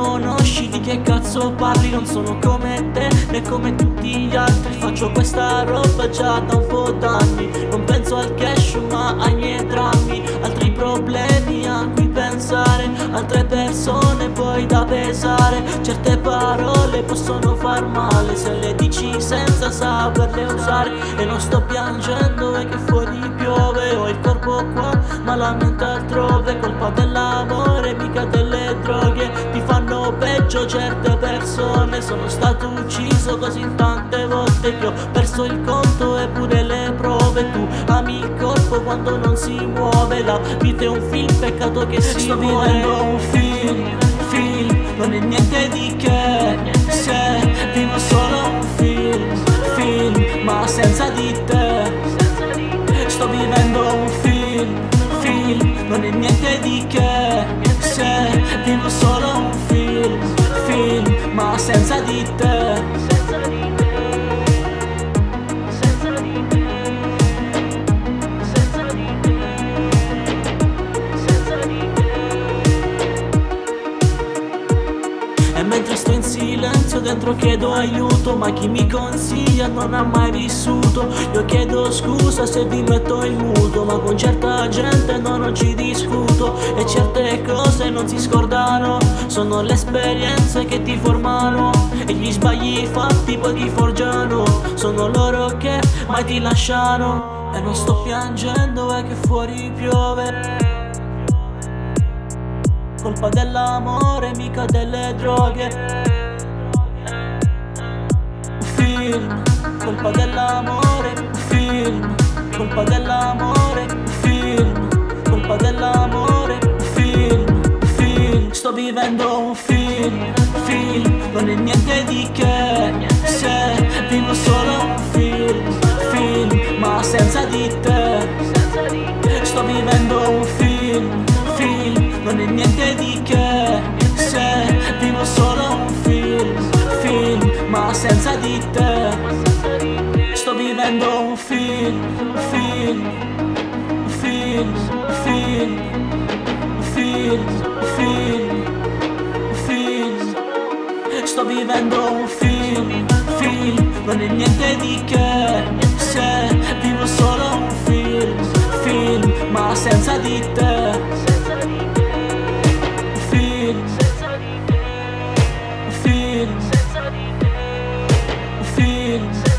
conosci, di che cazzo parli? Non sono come te né come tutti gli altri. Faccio questa roba già da un po' d'anni. Non penso al cash ma ai miei drammi. Altri problemi a cui pensare, altre persone poi da pesare. Certe parole possono far male se le dici senza saperle usare. E non sto piangendo, è che fuori piove. Ho il corpo qua ma la mente altrove. Colpa dell'amore, mica delle droghe. Ti fanno peggio certe persone. Sono stato ucciso così tante volte che ho perso il conto e pure le prove. Tu ami il corpo quando non si muove. La vita è un film, peccato che si sto muore. vivendo un film, non è niente di che. Se vivo solo un film, ma senza di te. Sto vivendo un film, non è niente di che. Se vivo solo un film, ma senza di te. E mentre sto in silenzio dentro chiedo aiuto, ma chi mi consiglia non ha mai vissuto. Io chiedo scusa se vi metto in muto, ma con certa gente no, non ci discuto. E certe cose non si scordano, sono le esperienze che ti formano. E gli sbagli fatti poi ti forgiano, sono loro che mai ti lasciano. E non sto piangendo, è che fuori piove. Colpa dell'amore, mica delle droghe. Film, colpa dell'amore. Film, colpa dell'amore. Film, colpa dell'amore. Film, sto vivendo un film, non è niente di che. Se vivo solo un film, ma senza di te. Sto vivendo un film, non è niente di che. Se vivo solo un film, ma senza di te. Sto vivendo un film, sto vivendo un film, non è niente di che. Se vivo solo un film, ma senza di te. Film.